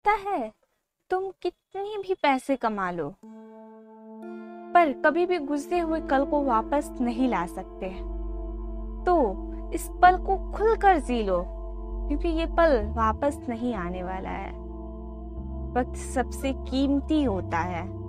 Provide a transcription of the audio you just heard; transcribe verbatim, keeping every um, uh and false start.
सकता है तुम कितने भी पैसे कमा लो, पर कभी भी गुजरे हुए कल को वापस नहीं ला सकते। तो इस पल को खुलकर जी लो, क्योंकि ये पल वापस नहीं आने वाला है। वक्त सबसे कीमती होता है।